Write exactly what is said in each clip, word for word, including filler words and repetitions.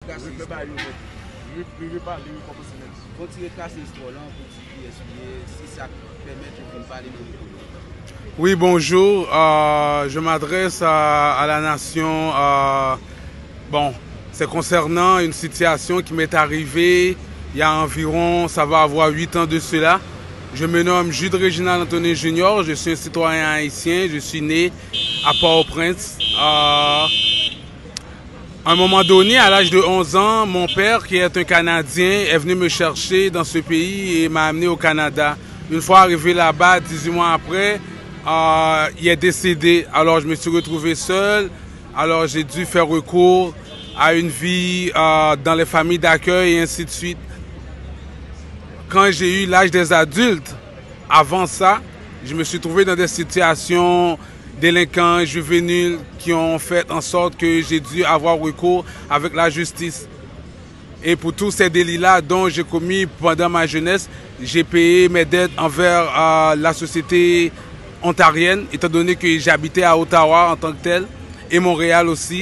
casser l'histoire. Faut tirer casser l'histoire là pour expliquer si ça permet de parler dans le pays. Oui, bonjour. Euh, je m'adresse à, à la nation. Euh, bon, c'est concernant une situation qui m'est arrivée il y a environ, ça va avoir huit ans de cela. Je me nomme Jude Réginald Antonin Junior, je suis un citoyen haïtien, je suis né à Port-au-Prince. Euh, à un moment donné, à l'âge de onze ans, mon père, qui est un Canadien, est venu me chercher dans ce pays et m'a amené au Canada. Une fois arrivé là-bas, dix-huit mois après, euh, il est décédé. Alors je me suis retrouvé seul, alors j'ai dû faire recours à une vie euh, dans les familles d'accueil et ainsi de suite. Quand j'ai eu l'âge des adultes, avant ça, je me suis trouvé dans des situations délinquants, juvéniles, qui ont fait en sorte que j'ai dû avoir recours avec la justice. Et pour tous ces délits-là dont j'ai commis pendant ma jeunesse, j'ai payé mes dettes envers euh, la société ontarienne, étant donné que j'habitais à Ottawa en tant que tel, et Montréal aussi.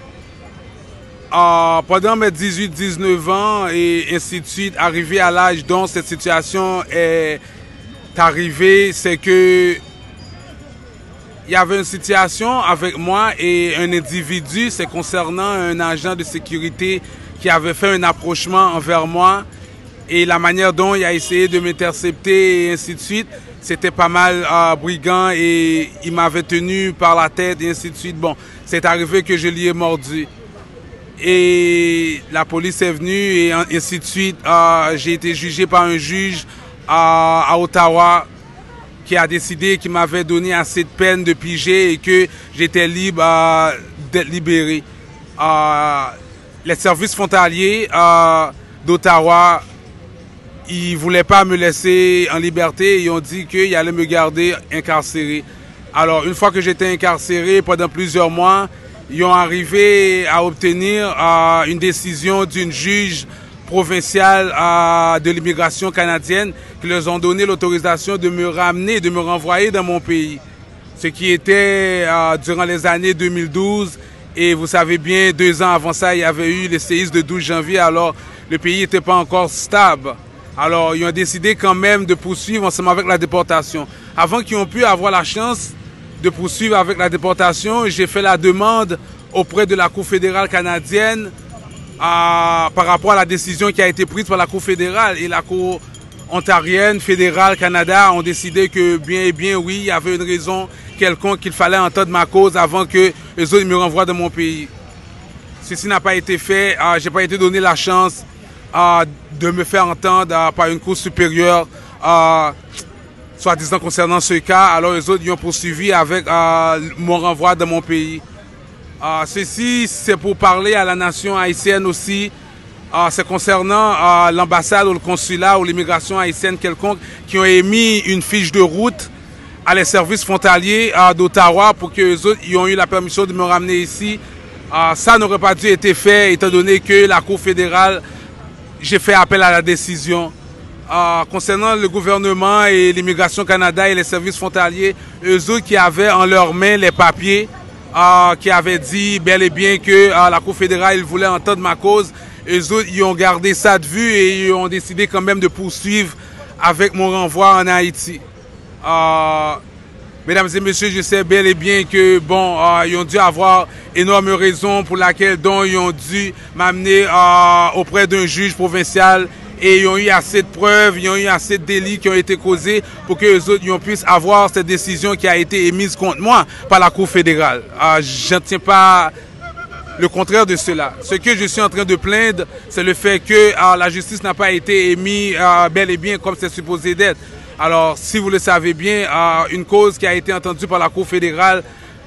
Euh, pendant mes dix-huit dix-neuf ans et ainsi de suite, arrivé à l'âge dont cette situation est arrivée, c'est que il y avait une situation avec moi et un individu, c'est concernant un agent de sécurité qui avait fait un approchement envers moi et la manière dont il a essayé de m'intercepter et ainsi de suite, c'était pas mal euh, brigand et il m'avait tenu par la tête et ainsi de suite. Bon, c'est arrivé que je lui ai mordu. Et la police est venue et ainsi de suite. Euh, j'ai été jugé par un juge euh, à Ottawa qui a décidé qu'il m'avait donné assez de peine de piger et que j'étais libre euh, d'être libéré. Euh, les services frontaliers euh, d'Ottawa, ils ne voulaient pas me laisser en liberté. Ils ont dit qu'ils allaient me garder incarcéré. Alors, une fois que j'étais incarcéré pendant plusieurs mois, ils ont arrivé à obtenir euh, une décision d'une juge provinciale euh, de l'immigration canadienne qui leur ont donné l'autorisation de me ramener, de me renvoyer dans mon pays. Ce qui était euh, durant les années deux mille douze. Et vous savez bien, deux ans avant ça, il y avait eu le séisme de douze janvier. Alors, le pays n'était pas encore stable. Alors, ils ont décidé quand même de poursuivre ensemble avec la déportation. Avant qu'ils aient pu avoir la chance de poursuivre avec la déportation, j'ai fait la demande auprès de la Cour fédérale canadienne euh, par rapport à la décision qui a été prise par la Cour fédérale. Et la Cour ontarienne, fédérale, Canada ont décidé que bien et bien, oui, il y avait une raison quelconque qu'il fallait entendre ma cause avant que les autres me renvoient dans mon pays. Ceci n'a pas été fait. Euh, je n'ai pas été donné la chance euh, de me faire entendre euh, par une Cour supérieure euh, soi-disant concernant ce cas, alors les autres y ont poursuivi avec euh, mon renvoi dans mon pays. Euh, ceci, c'est pour parler à la nation haïtienne aussi. Euh, c'est concernant euh, l'ambassade ou le consulat ou l'immigration haïtienne quelconque qui ont émis une fiche de route à les services frontaliers euh, d'Ottawa pour que les autres y ont eu la permission de me ramener ici. Euh, ça n'aurait pas dû être fait étant donné que la Cour fédérale, j'ai fait appel à la décision. Euh, concernant le gouvernement et l'immigration Canada et les services frontaliers, eux autres qui avaient en leurs mains les papiers, euh, qui avaient dit bel et bien que euh, la Cour fédérale ils voulaient entendre ma cause, eux autres ils ont gardé ça de vue et ils ont décidé quand même de poursuivre avec mon renvoi en Haïti. Euh, mesdames et messieurs, je sais bel et bien que bon, euh, ils ont dû avoir énorme raison pour laquelle dont ils ont dû m'amener euh, auprès d'un juge provincial. Et ils ont eu assez de preuves, ils ont eu assez de délits qui ont été causés pour que les autres ils puissent avoir cette décision qui a été émise contre moi par la Cour fédérale. Euh, je ne tiens pas le contraire de cela. Ce que je suis en train de plaindre, c'est le fait que euh, la justice n'a pas été émise euh, bel et bien comme c'est supposé d'être. Alors, si vous le savez bien, euh, une cause qui a été entendue par la Cour fédérale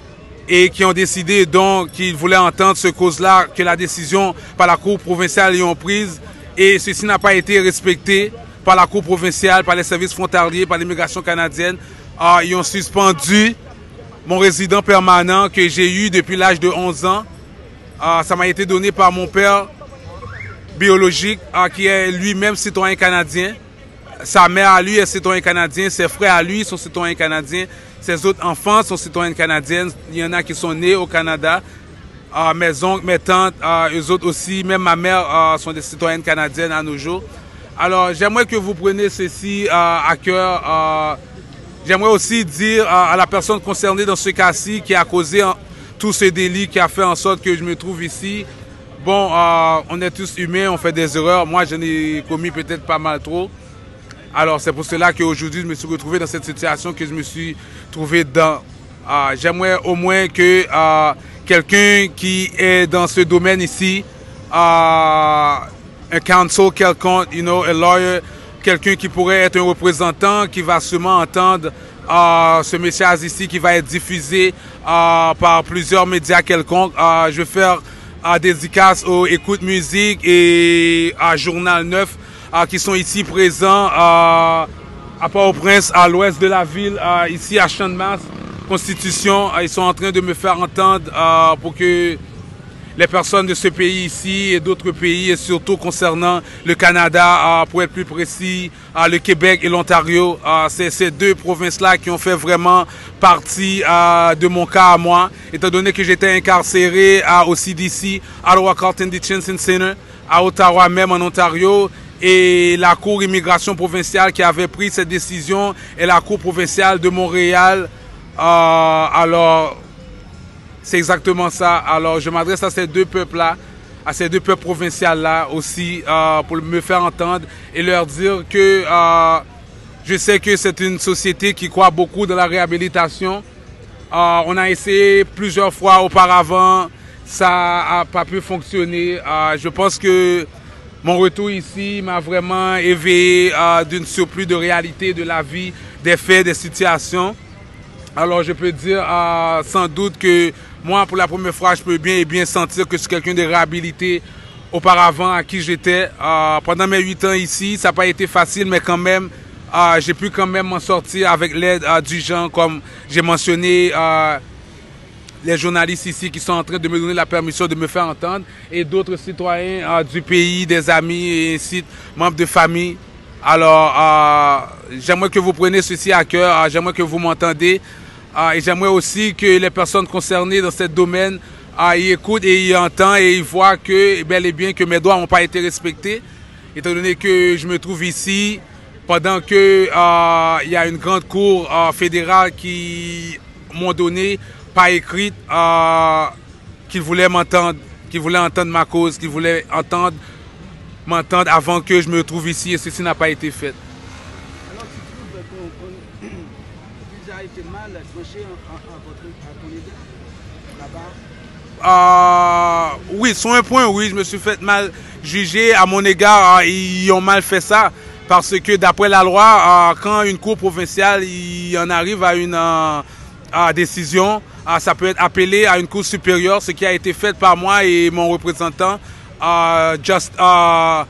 et qui ont décidé donc qu'ils voulaient entendre ce cause-là, que la décision par la Cour provinciale y ont prise, et ceci n'a pas été respecté par la Cour provinciale, par les services frontaliers, par l'immigration canadienne. Euh, ils ont suspendu mon résident permanent que j'ai eu depuis l'âge de onze ans. Euh, ça m'a été donné par mon père biologique, euh, qui est lui-même citoyen canadien. Sa mère à lui est citoyen canadien, ses frères à lui sont citoyens canadiens, ses autres enfants sont citoyens canadiens. Il y en a qui sont nés au Canada. euh, mes oncles, mes tantes, euh, eux autres aussi, même ma mère euh, sont des citoyennes canadiennes à nos jours. Alors j'aimerais que vous preniez ceci euh, à cœur. Euh, j'aimerais aussi dire euh, à la personne concernée dans ce cas-ci qui a causé hein, tout ce délit, qui a fait en sorte que je me trouve ici. Bon, euh, on est tous humains, on fait des erreurs. Moi, j'en ai commis peut-être pas mal trop. Alors, c'est pour cela qu'aujourd'hui, je me suis retrouvé dans cette situation que je me suis trouvé dans. Euh, J'aimerais au moins que euh, quelqu'un qui est dans ce domaine ici, euh, un counsel quelconque, you know, un lawyer, quelqu'un qui pourrait être un représentant, qui va sûrement entendre euh, ce message ici qui va être diffusé euh, par plusieurs médias quelconques. Euh, je vais faire à dédicace aux Écoute Musique et à Journal neuf euh, qui sont ici présents euh, à Port-au-Prince, à l'ouest de la ville, euh, ici à Champ de Mars, Constitution. Euh, ils sont en train de me faire entendre euh, pour que les personnes de ce pays ici et d'autres pays, et surtout concernant le Canada, euh, pour être plus précis, euh, le Québec et l'Ontario, euh, c'est ces deux provinces-là qui ont fait vraiment partie euh, de mon cas à moi, étant donné que j'étais incarcéré à, au C D C, Ottawa Carleton Detention Center, à Ottawa même en Ontario, et la Cour immigration provinciale qui avait pris cette décision est la Cour provinciale de Montréal. Euh, alors, c'est exactement ça. Alors, je m'adresse à ces deux peuples-là, à ces deux peuples provinciaux-là aussi, euh, pour me faire entendre et leur dire que euh, je sais que c'est une société qui croit beaucoup dans la réhabilitation. Euh, on a essayé plusieurs fois auparavant, ça n'a pas pu fonctionner. Euh, je pense que mon retour ici m'a vraiment éveillé euh, d'une surplus de réalité de la vie, des faits, des situations. Alors, je peux dire euh, sans doute que moi, pour la première fois, je peux bien et bien sentir que je suis quelqu'un de réhabilité auparavant à qui j'étais. Euh, pendant mes huit ans ici, ça n'a pas été facile, mais quand même, euh, j'ai pu quand même m'en sortir avec l'aide euh, du gens, comme j'ai mentionné, euh, les journalistes ici qui sont en train de me donner la permission de me faire entendre, et d'autres citoyens euh, du pays, des amis et ainsi, membres de famille. Alors, euh, j'aimerais que vous preniez ceci à cœur, euh, j'aimerais que vous m'entendez. Ah, et j'aimerais aussi que les personnes concernées dans ce domaine ah, y écoutent et y entendent et y voient que, bel et bien, que mes droits n'ont pas été respectés, étant donné que je me trouve ici pendant que ah, y a une grande cour ah, fédérale qui m'ont donné par écrit ah, qu'ils voulaient m'entendre, qu'ils voulaient entendre ma cause, qu'ils voulaient entendre m'entendre avant que je me trouve ici, et ceci n'a pas été fait. Alors, tu trouves qu'on a été mal tranché à, à, votre, à ton égard là-bas? Euh, oui, sur un point, oui, je me suis fait mal juger à mon égard. Euh, ils ont mal fait ça parce que d'après la loi, euh, quand une cour provinciale il en arrive à une euh, à décision, euh, ça peut être appelé à une cour supérieure, ce qui a été fait par moi et mon représentant, euh, Just, euh,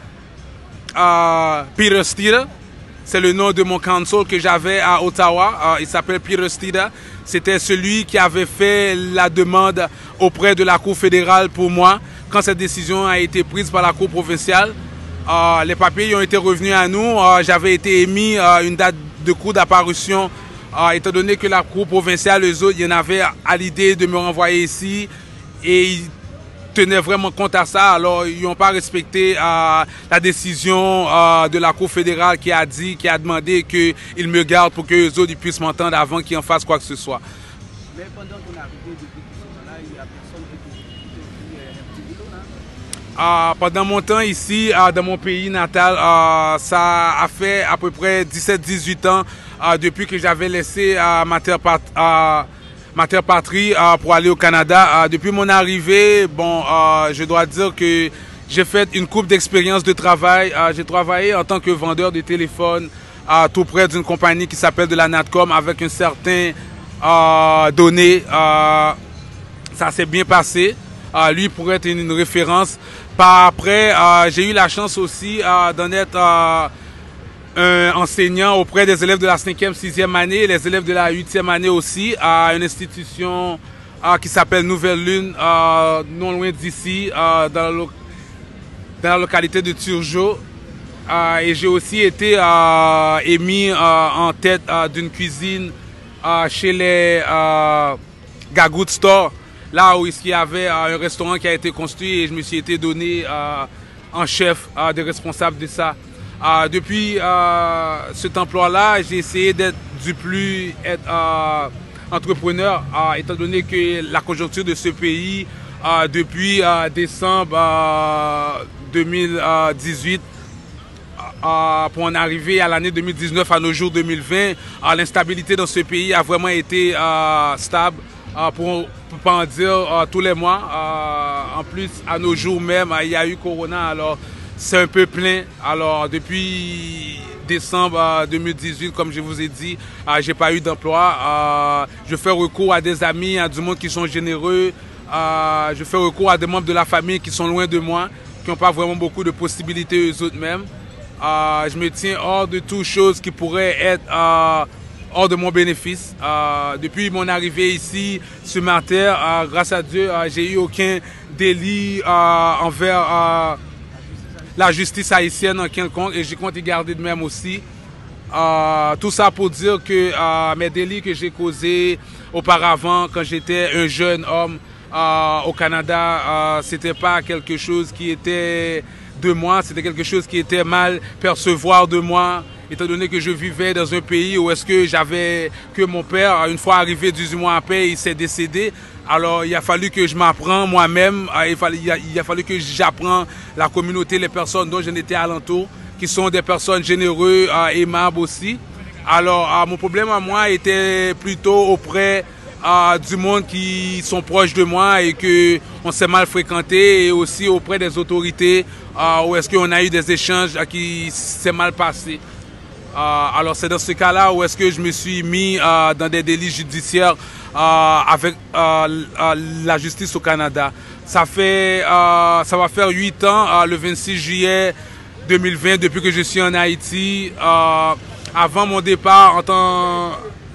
euh, Peter Steeder. C'est le nom de mon counsel que j'avais à Ottawa. Euh, il s'appelle Peter Steeder. C'était celui qui avait fait la demande auprès de la Cour fédérale pour moi. Quand cette décision a été prise par la Cour provinciale, euh, les papiers ont été revenus à nous. Euh, J'avais été émis euh, une date de cours d'apparition, euh, étant donné que la Cour provinciale, eux autres, ils en avaient à l'idée de me renvoyer ici. Et ils tenaient vraiment compte à ça, alors ils n'ont pas respecté euh, la décision euh, de la Cour fédérale qui a dit, qui a demandé qu'ils me gardent pour que eux autres ils puissent m'entendre avant qu'ils en fassent quoi que ce soit. Mais pendant ton arrivée depuis tout ce temps-là, il n'y a personne qui te dit un petit boulot là? Euh, pendant mon temps ici, euh, dans mon pays natal, euh, ça a fait à peu près dix-sept dix-huit ans euh, depuis que j'avais laissé euh, ma terre part, euh, ma terre patrie euh, pour aller au Canada. Euh, depuis mon arrivée, bon, euh, je dois dire que j'ai fait une couple d'expériences de travail. Euh, j'ai travaillé en tant que vendeur de téléphone euh, tout près d'une compagnie qui s'appelle de la Natcom avec un certain euh, donné. Euh, ça s'est bien passé. Euh, lui pourrait être une, une référence. Par après, euh, j'ai eu la chance aussi euh, d'en être euh, un enseignant auprès des élèves de la cinquième, sixième année, les élèves de la huitième année aussi, à une institution euh, qui s'appelle Nouvelle Lune, euh, non loin d'ici, euh, dans, dans la localité de Turgeau. Euh, et j'ai aussi été euh, émis euh, en tête euh, d'une cuisine euh, chez les euh, Gagout Store. là où il y avait un restaurant qui a été construit et je me suis été donné en chef des responsables de ça. Depuis cet emploi-là, j'ai essayé d'être du plus être, entrepreneur, étant donné que la conjoncture de ce pays, depuis décembre deux mille dix-huit, Euh, pour en arriver à l'année deux mille dix-neuf, à nos jours deux mille vingt, euh, l'instabilité dans ce pays a vraiment été euh, stable, euh, pour ne pas en dire euh, tous les mois. Euh, en plus, à nos jours même, euh, il y a eu Corona, alors c'est un peu plein. Alors depuis décembre euh, deux mille dix-huit, comme je vous ai dit, euh, j'ai pas eu d'emploi. Euh, je fais recours à des amis, à du monde qui sont généreux. Euh, je fais recours à des membres de la famille qui sont loin de moi, qui n'ont pas vraiment beaucoup de possibilités eux autres mêmes. Euh, je me tiens hors de toute chose qui pourrait être euh, hors de mon bénéfice. Euh, depuis mon arrivée ici sur ma terre, euh, grâce à Dieu, euh, j'ai eu aucun délit euh, envers euh, la justice haïtienne en quelconque et je compte y garder de même aussi. Euh, tout ça pour dire que euh, mes délits que j'ai causés auparavant, quand j'étais un jeune homme euh, au Canada, euh, c'était pas quelque chose qui était de moi, c'était quelque chose qui était mal percevoir de moi, étant donné que je vivais dans un pays où est-ce que j'avais, que mon père, une fois arrivé dix-huit mois après, il s'est décédé. Alors il a fallu que je m'apprends moi-même, il, il, il a fallu que j'apprends la communauté, les personnes dont j'en étais alentour, qui sont des personnes généreuses, aimables aussi. Alors mon problème à moi était plutôt auprès Euh, du monde qui sont proches de moi et que on s'est mal fréquenté, et aussi auprès des autorités euh, où est-ce qu'on a eu des échanges euh, qui s'est mal passé. Euh, alors c'est dans ce cas-là où est-ce que je me suis mis euh, dans des délits judiciaires euh, avec euh, la justice au Canada. Ça fait, euh, ça va faire huit ans, euh, le vingt-six juillet deux mille vingt, depuis que je suis en Haïti. Euh, avant mon départ en tant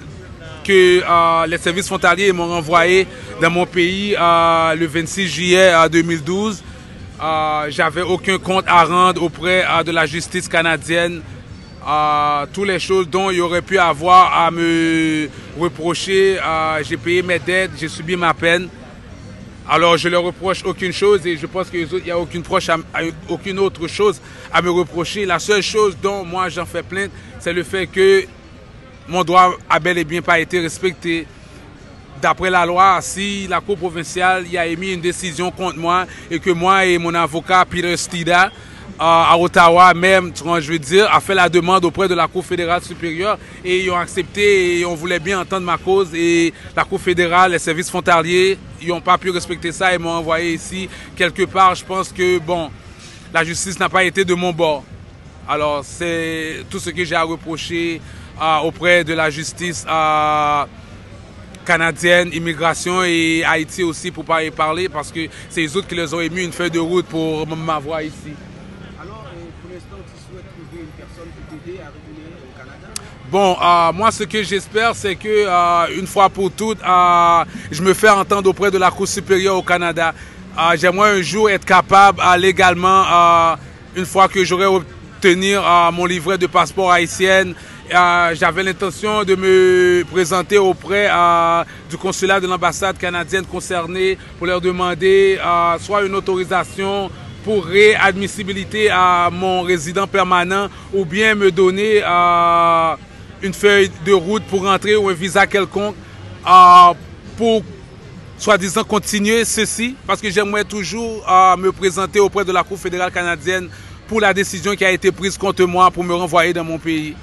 que euh, les services frontaliers m'ont renvoyé dans mon pays euh, le vingt-six juillet deux mille douze. Euh, J'avais aucun compte à rendre auprès euh, de la justice canadienne. Euh, toutes les choses dont il y aurait pu avoir à me reprocher, euh, j'ai payé mes dettes, j'ai subi ma peine. Alors je ne leur reproche aucune chose et je pense qu'il n'y a aucune, proche à, aucune autre chose à me reprocher. La seule chose dont moi j'en fais plainte, c'est le fait que mon droit a bel et bien pas été respecté. D'après la loi, si la Cour provinciale y a émis une décision contre moi et que moi et mon avocat Peter Stida euh, à Ottawa même, je veux dire, a fait la demande auprès de la Cour fédérale supérieure et ils ont accepté et on voulait bien entendre ma cause, et la Cour fédérale, les services frontaliers, ils n'ont pas pu respecter ça et m'ont envoyé ici quelque part. Je pense que bon, la justice n'a pas été de mon bord. Alors c'est tout ce que j'ai à reprocher Euh, auprès de la justice euh, canadienne, immigration et Haïti aussi pour pas y parler, parce que c'est les autres qui les ont émis une feuille de route pour m'avoir ici. Alors, pour l'instant, tu souhaites trouver une personne pour t'aider à revenir au Canada? Bon, euh, moi ce que j'espère, c'est que euh, une fois pour toutes, euh, je me fais entendre auprès de la Cour supérieure au Canada. Euh, J'aimerais un jour être capable euh, légalement, euh, une fois que j'aurai obtenu euh, mon livret de passeport haïtien, Euh, j'avais l'intention de me présenter auprès euh, du consulat de l'ambassade canadienne concernée pour leur demander euh, soit une autorisation pour réadmissibilité à mon résident permanent, ou bien me donner euh, une feuille de route pour rentrer ou un visa quelconque euh, pour soi-disant continuer ceci, parce que j'aimerais toujours euh, me présenter auprès de la Cour fédérale canadienne pour la décision qui a été prise contre moi pour me renvoyer dans mon pays.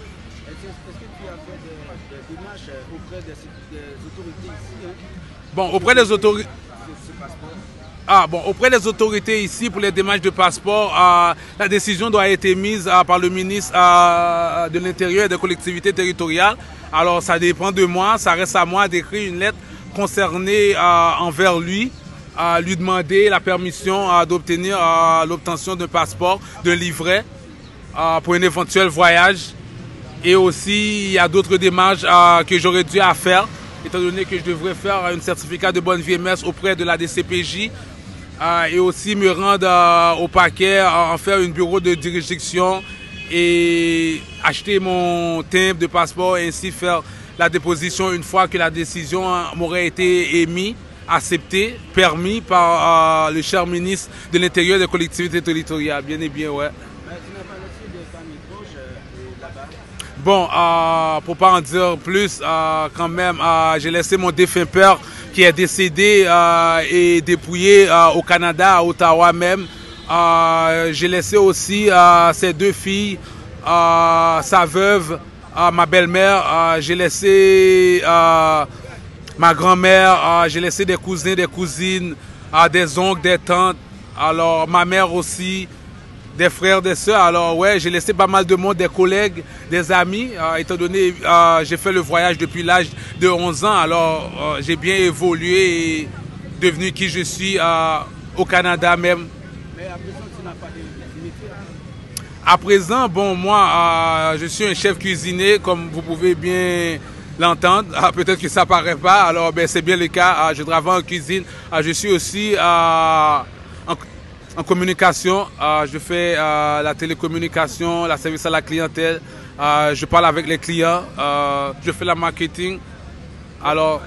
Bon, auprès des autorités. Ah, bon, auprès des autorités ici pour les démarches de passeport, euh, la décision doit être émise euh, par le ministre euh, de l'Intérieur et des collectivités territoriales. Alors, ça dépend de moi. Ça reste à moi d'écrire une lettre concernée euh, envers lui, euh, lui demander la permission euh, d'obtenir euh, l'obtention d'un passeport, d'un livret euh, pour un éventuel voyage. Et aussi, il y a d'autres démarches euh, que j'aurais dû à faire, étant donné que je devrais faire un certificat de bonne vie et mœurs auprès de la D C P J euh, et aussi me rendre euh, au paquet, euh, en faire un bureau de juridiction et acheter mon timbre de passeport et ainsi faire la déposition une fois que la décision m'aurait été émise. accepté, permis par euh, le cher ministre de l'Intérieur et des collectivités territoriales. Bien et bien, ouais. Mais tu n'as pas laissé de famille proche euh, là-bas? Bon, euh, pour pas en dire plus, euh, quand même, euh, j'ai laissé mon défunt père qui est décédé euh, et dépouillé euh, au Canada, à Ottawa même. Euh, j'ai laissé aussi euh, ses deux filles, euh, sa veuve, euh, ma belle-mère. Euh, j'ai laissé euh, ma grand-mère, euh, j'ai laissé des cousins, des cousines, euh, des oncles, des tantes. Alors, ma mère aussi. Des frères, des sœurs. Alors ouais, j'ai laissé pas mal de monde, des collègues, des amis, euh, étant donné euh, j'ai fait le voyage depuis l'âge de onze ans. Alors euh, j'ai bien évolué et devenu qui je suis euh, au Canada même. Mais à présent, tu n'as pas de métier? À présent, bon, moi, euh, je suis un chef cuisinier, comme vous pouvez bien l'entendre. Ah, peut-être que ça paraît pas. Alors, ben, c'est bien le cas. Ah, je travaille en cuisine. Ah, je suis aussi euh, en En communication, euh, je fais euh, la télécommunication, la service à la clientèle, euh, je parle avec les clients, euh, je fais la marketing. Alors,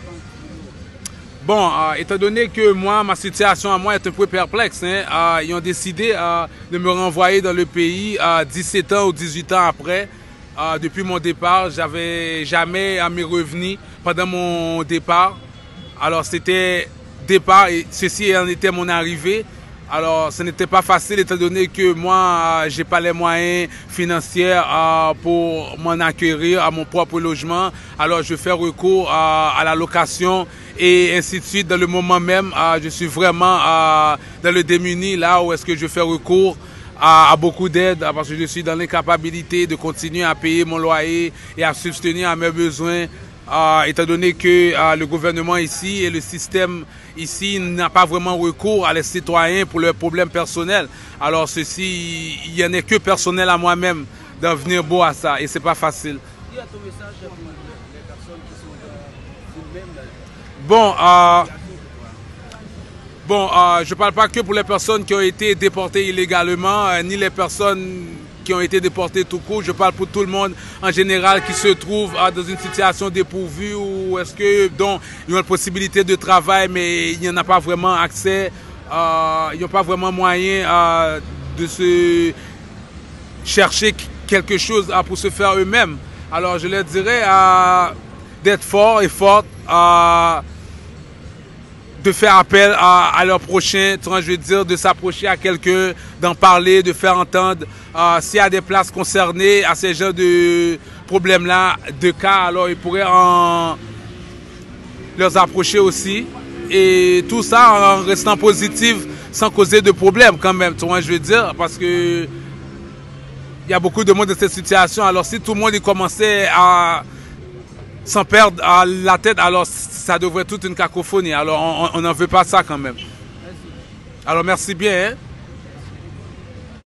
bon, euh, étant donné que moi, ma situation à moi est un peu perplexe, hein, euh, ils ont décidé euh, de me renvoyer dans le pays euh, dix-sept ans ou dix-huit ans après. Euh, depuis mon départ, j'avais jamais à mes revenus pendant mon départ. Alors, c'était départ et ceci en était mon arrivée. Alors, ce n'était pas facile étant donné que moi, euh, j'ai pas les moyens financiers euh, pour m'en acquérir à mon propre logement. Alors, je fais recours euh, à la location et ainsi de suite. Dans le moment même, euh, je suis vraiment euh, dans le démuni, là où est-ce que je fais recours à, à beaucoup d'aide parce que je suis dans l'incapacité de continuer à payer mon loyer et à subvenir à mes besoins. Euh, étant donné que euh, le gouvernement ici et le système ici n'a pas vraiment recours à les citoyens pour leurs problèmes personnels. Alors ceci, il n'y en est que personnel à moi-même d'en venir beau à ça et c'est pas facile. Qui a ton message pour les personnes qui sont dans une même... Bon, euh, bon euh, je ne parle pas que pour les personnes qui ont été déportées illégalement, euh, ni les personnes qui ont été déportés tout court. Je parle pour tout le monde en général qui se trouve euh, dans une situation dépourvue ou est-ce que donc ils ont la possibilité de travail mais il n'y en a pas vraiment accès, euh, ils n'ont pas vraiment moyen euh, de se chercher quelque chose euh, pour se faire eux-mêmes. Alors je leur dirais euh, d'être forts et fortes, euh, de faire appel à, à leur prochain, je veux dire, de s'approcher à quelqu'un, d'en parler, de faire entendre. Euh, S'il y a des places concernées à ces genres de problèmes-là, de cas, alors ils pourraient en leur approcher aussi. Et tout ça en restant positif, sans causer de problème quand même, tu vois, je veux dire, parce que il y a beaucoup de monde dans cette situation. Alors si tout le monde y commençait à s'en perdre à la tête, alors ça devrait être toute une cacophonie. Alors on n'en veut pas ça quand même. Alors merci bien. Hein?